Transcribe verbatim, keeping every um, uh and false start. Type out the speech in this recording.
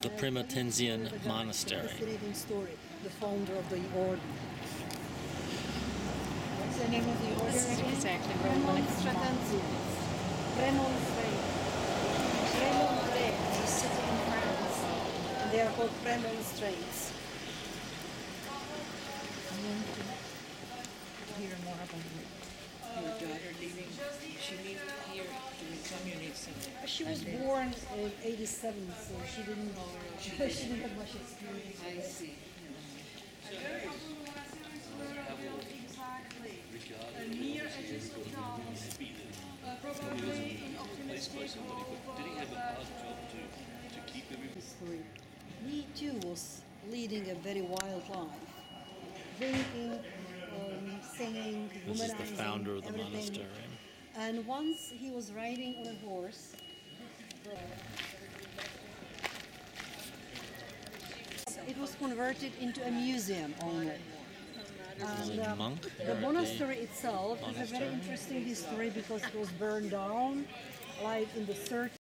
the Premonstratensian Monastery. Fascinating story. The founder of the order. What's the name of the order again? Exactly. Premonstratensians. Premonstrate. Premonstrate. They sit in France. And they are called Premonstrates. I want to hear more about your daughter leaving. She leave here to become your niece. She was born in eighty-seven, so she didn't she didn't have much experience. I see. History. He too was leading a very wild life, drinking, um, singing, This is the womanizing, founder of the everything. monastery. And once he was riding on a horse. It was converted into a museum only. This is And, a um, monk. the monastery itself has a monastery. very interesting history because it was burned down, like in the thirties.